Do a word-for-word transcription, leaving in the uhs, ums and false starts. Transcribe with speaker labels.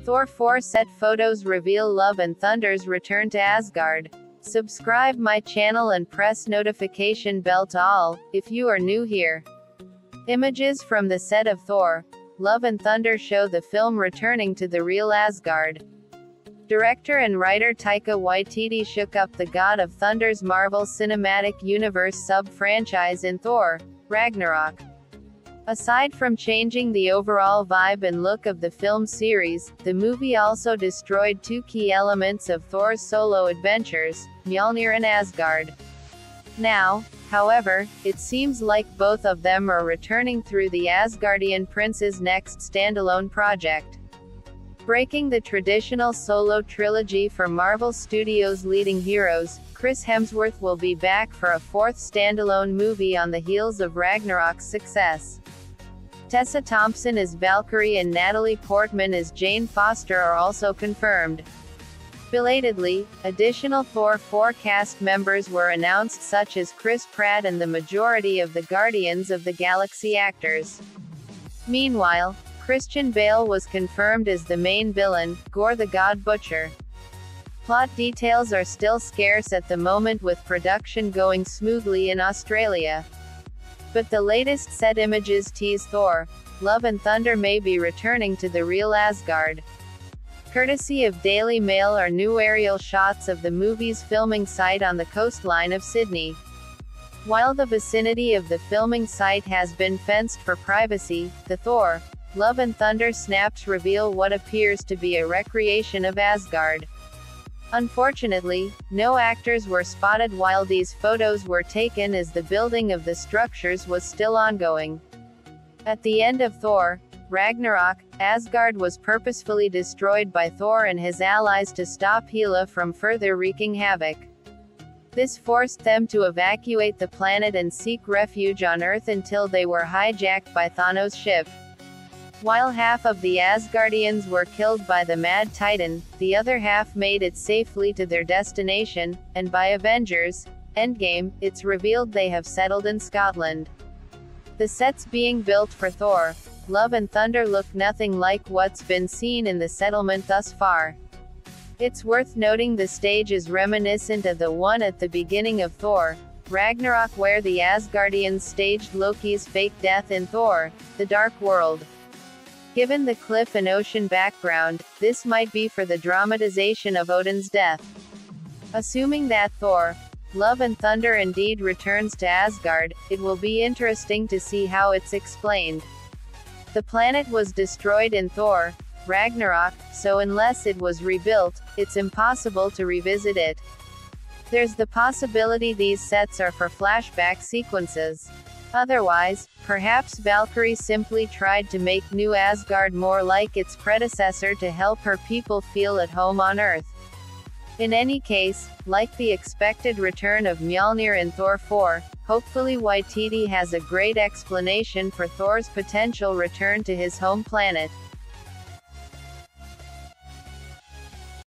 Speaker 1: Thor four set photos reveal Love and Thunder's return to Asgard. Subscribe my channel and press notification bell to all, if you are new here. Images from the set of Thor, Love and Thunder show the film returning to the real Asgard. Director and writer Taika Waititi shook up the God of Thunder's Marvel Cinematic Universe sub-franchise in Thor: Ragnarok. Aside from changing the overall vibe and look of the film series, the movie also destroyed two key elements of Thor's solo adventures, Mjolnir and Asgard. Now, however, it seems like both of them are returning through the Asgardian Prince's next standalone project. Breaking the traditional solo trilogy for Marvel Studios' leading heroes, Chris Hemsworth will be back for a fourth standalone movie on the heels of Ragnarok's success. Tessa Thompson as Valkyrie and Natalie Portman as Jane Foster are also confirmed. Belatedly, additional Thor four cast members were announced, such as Chris Pratt and the majority of the Guardians of the Galaxy actors. Meanwhile, Christian Bale was confirmed as the main villain, Gorr the God Butcher. Plot details are still scarce at the moment, with production going smoothly in Australia. But the latest set images tease Thor: Love and Thunder may be returning to the real Asgard. Courtesy of Daily Mail are new aerial shots of the movie's filming site on the coastline of Sydney. While the vicinity of the filming site has been fenced for privacy, the Thor: Love and Thunder snaps reveal what appears to be a recreation of Asgard. Unfortunately, no actors were spotted while these photos were taken, as the building of the structures was still ongoing. At the end of Thor: Ragnarok, Asgard was purposefully destroyed by Thor and his allies to stop Hela from further wreaking havoc. This forced them to evacuate the planet and seek refuge on Earth until they were hijacked by Thanos' ship. While half of the Asgardians were killed by the Mad Titan, the other half made it safely to their destination, and by Avengers: Endgame, it's revealed they have settled in Scotland. The sets being built for Thor: Love and Thunder look nothing like what's been seen in the settlement thus far. It's worth noting the stage is reminiscent of the one at the beginning of Thor: Ragnarok, where the Asgardians staged Loki's fake death in Thor: The Dark World. Given the cliff and ocean background, this might be for the dramatization of Odin's death. Assuming that Thor: Love and Thunder indeed returns to Asgard, it will be interesting to see how it's explained. The planet was destroyed in Thor: Ragnarok, so unless it was rebuilt, it's impossible to revisit it. There's the possibility these sets are for flashback sequences. Otherwise, perhaps Valkyrie simply tried to make New Asgard more like its predecessor to help her people feel at home on Earth. In any case, like the expected return of Mjolnir in Thor four, hopefully Waititi has a great explanation for Thor's potential return to his home planet.